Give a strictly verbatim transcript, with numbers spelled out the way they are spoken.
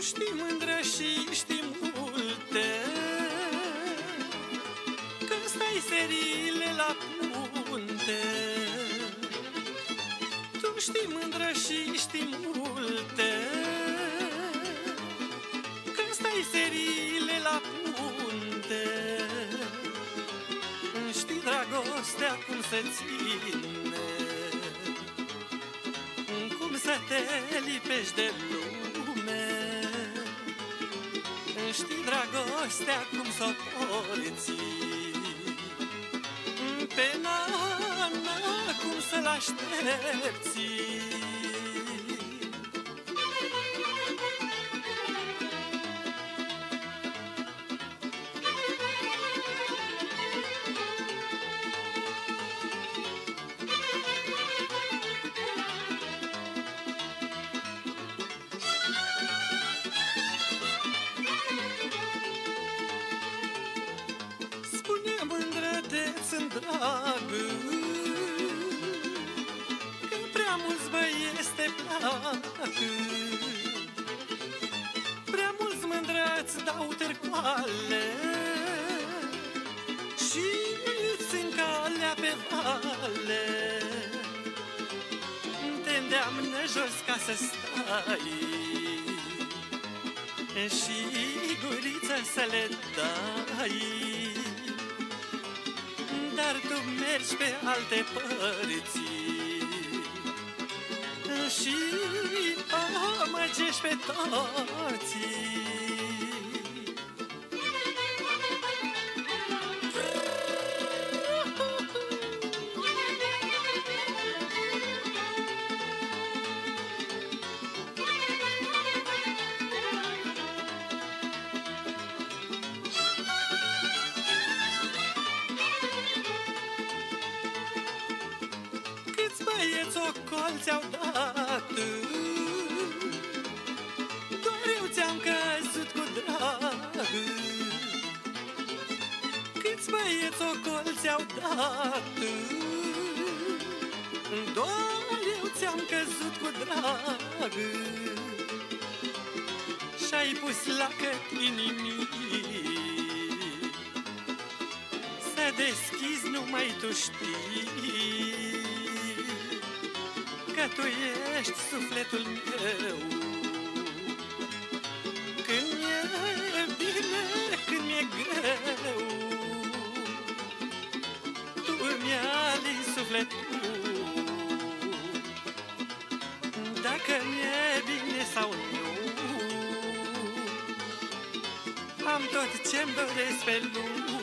știi mândră și știi multe, când stai serile la punte. Tu știi mândră și știi multe, când stai serile la punte. Știi dragostea cum se ține, cum să te lipești de lume. Știi dragostea cum s-o porți, pe nana cum să-l aștepți. În drag, că prea mulți băieți te plac, prea mulți mândrăți dau târcoale și îți încalea pe vale. Te îndeamnă jos ca să stai și guriță să le dai, dar tu mergi pe alte părți și amăgești pe toți. Băieți ocol ți-au dat, doar eu ți-am căzut cu drag. Câți băieți ocol ți-au dat, doar eu ți-am căzut cu drag. Și-ai pus lacăt inimii să deschizi, numai tu știi că tu ești sufletul meu. Când mi-e bine, când mi-e greu, tu îmi alini sufletul. Dacă mi-e bine sau nu, am tot ce-mi doresc pe lume.